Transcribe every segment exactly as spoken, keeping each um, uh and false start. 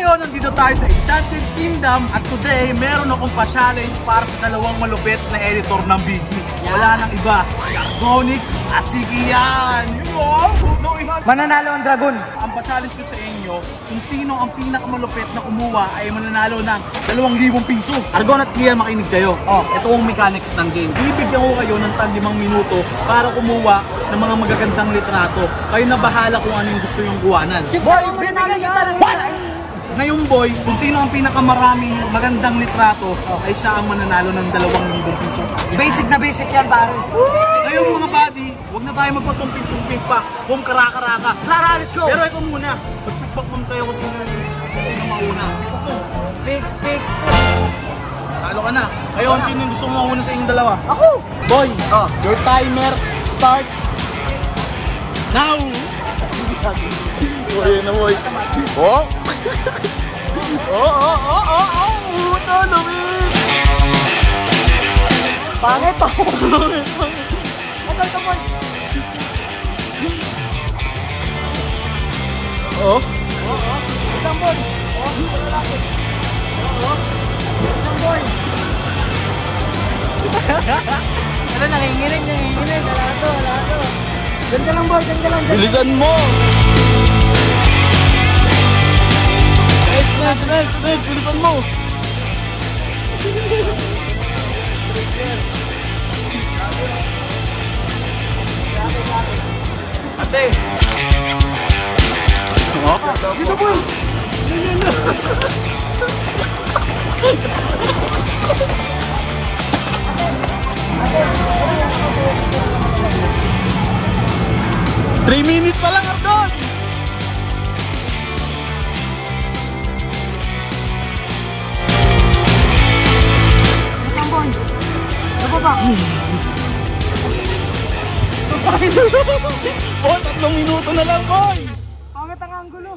ngayon, nandito tayo sa Enchanted Kingdom at today, meron akong pa-challenge para sa dalawang malupit na editor ng B G. Wala nang iba, si Argonix at si Kian. Wow, mananalo ang dragon. Ang pa-challenge ko sa inyo, kung sino ang pinakamalupit na kumuha ay mananalo ng dalawang libong piso. Argon at Kian, makinig kayo. Oh, ito ang mechanics ng game. Bibigyan ko kayo ng tan limang minuto para kumuha ng mga magagandang litrato. Kayo na bahala kung ano yung gusto yung kuhanan. Boy, binigyan kita ng Ngayon boy, kung sino ang pinakamaraming magandang litrato ay siya ang mananalo ng dalawang libong piso. Basic na basic yan, pare. Ngayon mga buddy, huwag na tayo magpatumping-tumping pa. Boom, karaka-raka. Clara, let's go! Pero ito muna, magpikpak muna tayo kung sino, kung sino mauna. Pick, pick. Talo ka na. Ngayon, sino yung gusto mo mauna sa inyong dalawa? Ako! Boy, Oh. your timer starts now! Oh, yun na boy. Oh! Oh, oh, oh, oh, oh! Ito, lumit! Pangit pa! Lumit, pangit! Ito, ito, boy! Oh? Oo, oo. Isang boy! Oo, ito laki. Oo, isang boy! Ano, nanginginig, nanginginig. Wala to, wala to. Ganda lang, boy, ganda lang. Bilisan mo! Next, next, next, next! Bilisan mo! Ate! Oh? Dito boy! Three minutes na lang, Ardon! Isang boy! Ano ba? Oh, tatlong minuto na lang, boy! Pangit ang anggulo.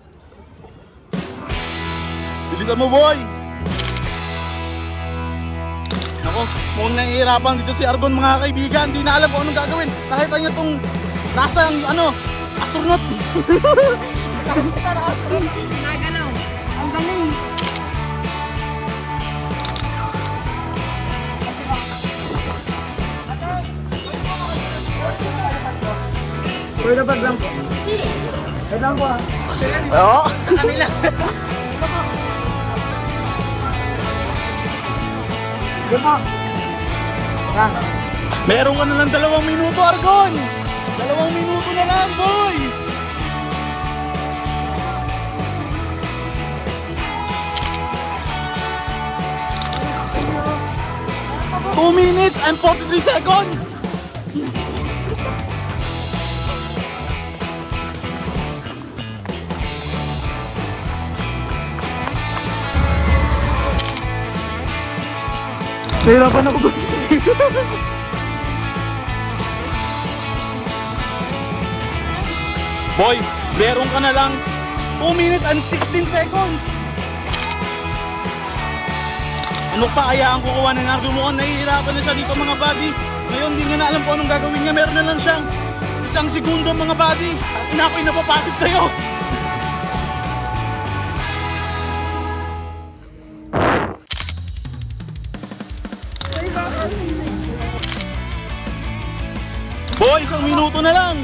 Bilisan mo, boy! Ako, mukhang nahihirapan dito si Argon, mga kaibigan. Hindi na alam kung anong gagawin. Nakita niya itong nasa, ano, astronaut. Nagalaw. Ang galing. Pwede ba lang po? Pwede lang po ah. Oo. Sa kanila. Di ba? Yan. Meron ka na lang dalawang minuto, Argon! Dalawang minuto na lang, boy! Two minutes and forty-three seconds! Nahirapan ako. Boy, meron ka na lang two minutes and sixteen seconds. Ano pa kaya ang kukuha na Nardo? Mukhang nahihirapan na siya dito, mga buddy. Ngayon, hindi nga na alam kung anong gagawin niya. Meron na lang siyang isang segundo, mga buddy. Ina ko'y napapagod sa'yo. Boy, isang minuto na lang.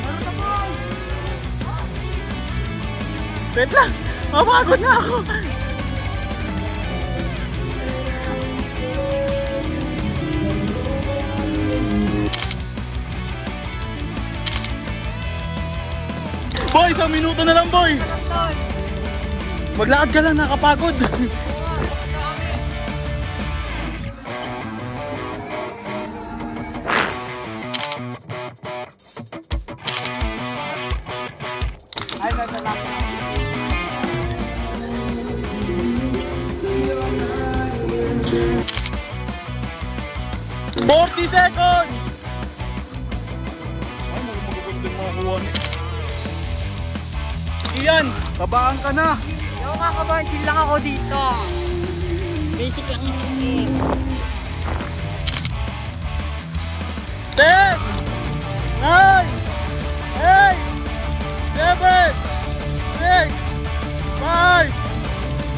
Wait lang, mapagod na ako. Boy, isang minuto na lang, boy. Maglakad ka lang, nakapagod. forty seconds! Ay, magagandang makakuha niya. Iyan, babaan ka na. Hindi ako kakabahan, chill lang ako dito. Basic lang yung singing. ten, nine, eight, seven, six, five,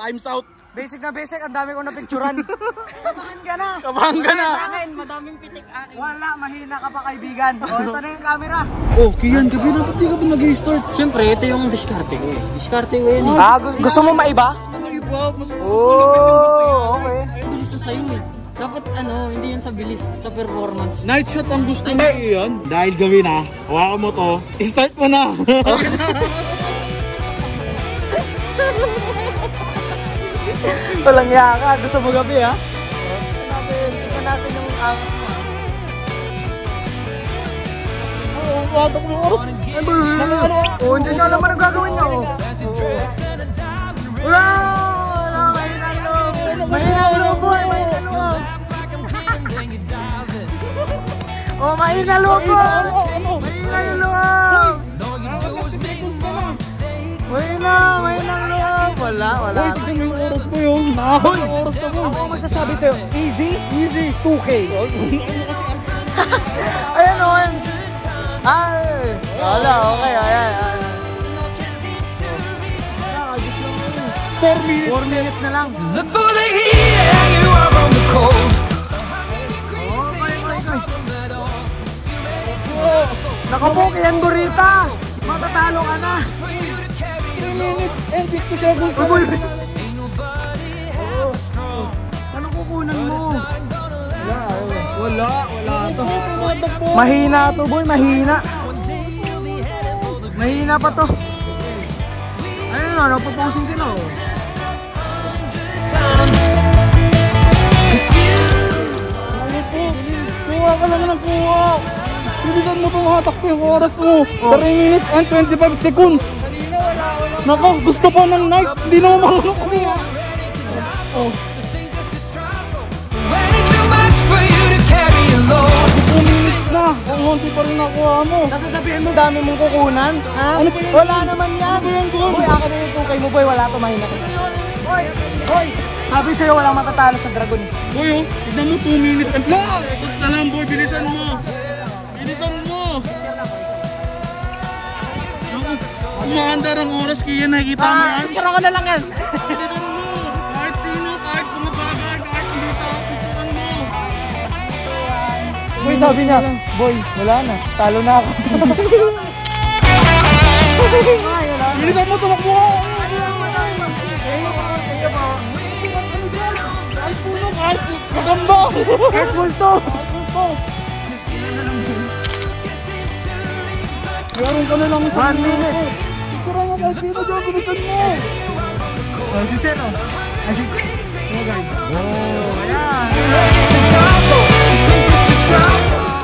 time's out. Basic na basic, ang dami kong napicturan. Kabahan ka na. Kabahan ka na. Sa akin, madaming pitik akin. Wala, mahina ka pa kaibigan. O, ito na yung camera. Oh, Kian, gabi na, ba't di ka ba nag-restart? Siyempre, ito yung diskarte ko eh. Diskarte ko yun eh. Ah, gu- gusto mo maiba? Ay, ba? Mas Oh, okay. Bilis sa sayo eh. Dapat ano, hindi yan sa bilis, sa performance. night shot ang gusto mo Ian. Dahil gabi na, hawakan mo to, start mo na. Walang yaka. Gusto mo gabi, ha? Tingnan natin yung angas mo. Oo, batak mo oras. Oh, hindi nyo naman ang gagawin nyo. Wala! Wala! Mahina loob! Mahina loob, boy! Mahina loob! Oh, mahina loob, boy! Mahina yung loob! Mahina! Mahina ang loob! Wala, wala. Uy, tignan mo yung oras mo yun. Nakahol yung oras na mo. Ako ang magsasabi sa'yo, easy? Easy. two K. Ayan o. Ay! Wala, okay. Ayan, ayan. four minutes. four minutes na lang. Look for the heat and you are on the cold. Oh, okay, okay. Nakapoke yan, Burita. Matatalo ka na. three minutes and fifty seconds. Uy! Ano kukunan mo? Wala, wala to. Mahina to, boy, mahina. Mahina pa to. Ayun na, napapusing sila oh. Kuha ka lang ng kuha. Bilisan mo itong hatak ko yung oras mo. three minutes and twenty-five seconds. Nako, gusto pa ng night. Hindi naman marunong kumuha. Oh. When it's too much for you to carry alone. two minutes na. Ang honti pa rin nakuha mo. Nasasabihin mo dami mong kukunan? Ha? Ano ba yan? Wala naman yan. Ano ba yan, Gon? Boy, akin na yung tukay mo, boy. Wala to, mahina to. Boy, boy. Sabi sa'yo, walang matatalo sa dragon. Boy, oh. Tignan mo two minutes and fifty seconds na lang, boy. Bilisan mo. Bilisan mo. Umaandar ang oras, Kian. Nakikita mo yan? Picture ko na lang yan. Bilisan mo. Kahit sino, kahit mga bagay, kahit hindi tao, picturean mo. Boy, sabi niya, boy, wala na. Talo na ako. Bilisan mo, tumakbo. Kahit puno, kahit magamba. Kahit multo. Meron ka na lang sa One minute. picturean mo kahit sino dyan. Bilisan mo. Oh, si Seno. Ay, si... Oh, guys. Oh, ayan. To topple, he thinks it's just drama.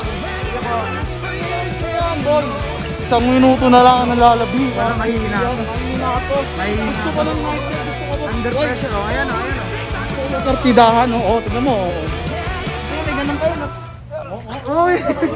Isang minuto na lang ang nalalabi. Para mahina. Mahina ka to. Mahina. Gusto ko ng night shot. Gusto ko to. Under pressure, oh. Ayan, oh. Ayan, oh. Kartidahan, oh. Oh, tignan mo. Oh. May ganun kayo na. Uy!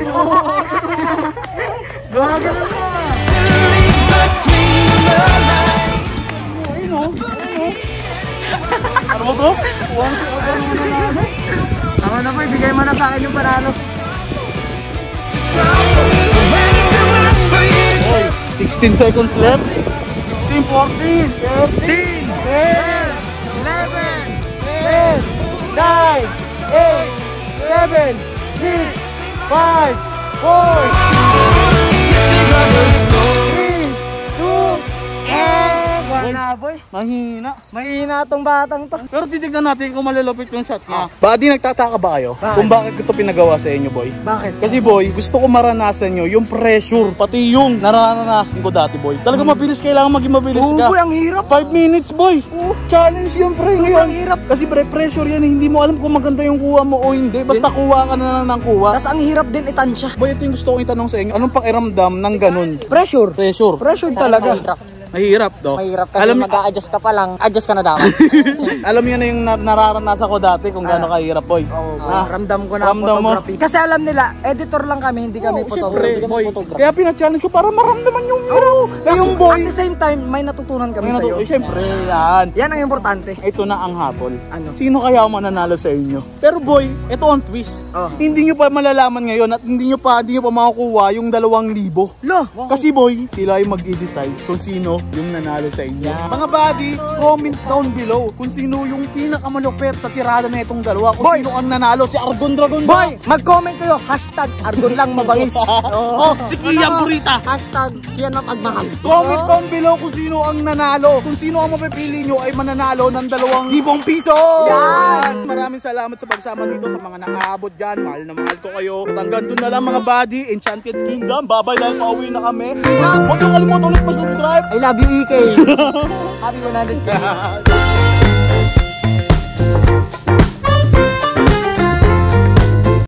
Grabe na siya! To read between the lines. Ayun, oh. Ayun, oh. Ano ba to? One, two, one, one, Ako na po, ibigay mo na sa akin yung panalo. Just topple. When it's too much for you to one. sixteen seconds left. fifteen, fourteen, fifteen, ten, eleven, ten, nine, eight, seven, six, five, four, sing another story. three, two, and one na, boy. Mahina. Mahina tong batang to. Pero titignan natin kung malalapit yung shot niya. Buddy, nagtataka ba kayo? Kung bakit ito pinagawa sa inyo, boy? Bakit? Kasi boy, gusto ko maranasan nyo yung pressure, pati yung naranasan ko dati, boy. Talaga mabilis, kailangan maging mabilis Oo, ka. boy, ang hirap. five minutes, boy. Challenge yun, pre. Sobrang Ngayon. hirap. Kasi pre, pressure yan. eh. Hindi mo alam kung maganda yung kuha mo o hindi. Basta kuha ka na lang ng kuha. Tapos ang hirap din itansya. Boy, ito yung gusto kong itanong sa inyo. Anong pakiramdam ng ganun? Pressure. Pressure. Pressure talaga. Mahirap, do. Mahirap kasi Alam, mag-a-adjust ka pa lang. Adjust ka na dapat. alam niyo na yung na- nararanasan ko dati kung gaano kahirap, boy. Oh, Ah, ramdam ko na ang ramdam mo. photography. Kasi alam nila, editor lang kami, hindi kami Oo, photography. syempre, boy. Kaya pina-challenge ko para maramdaman yung hero. Na yung boy. At the same time, may natutunan kami Ngayon, sa'yo. eh, syempre, yan. Yan ang importante. Ito na ang habol. Ano? Sino kaya ang mananalo sa inyo? Pero boy, ito ang twist. Oh. Hindi nyo pa malalaman ngayon at hindi nyo pa, hindi nyo pa makukuha yung dalawang libo. Lo! Kasi boy, sila yung mag-i-decide kung sino yung nanalo sa inyo. Mga buddy, comment down below kung sino yung pinakamalupit sa tirada na itong dalawa. Kung Boy! sino ang nanalo, si Argon Dragon Boy, mag-comment kayo. Hashtag Argon lang mabangis. Oh, si Kian Burita. Hashtag siya na pagmahal. Comment down below kung sino ang nanalo. Kung sino ang mapipili nyo ay mananalo ng dalawang libong piso. Yan! Maraming salamat sa pagsama dito sa mga nakaabot dyan. Mahal na mahal ko kayo. At hanggang doon na lang mga buddy. Enchanted Kingdom. Bye-bye dahil pauwi na kami. Huwag nyo kalimutan ulit pa-subscribe. I love you, E K. Happy one hundred K.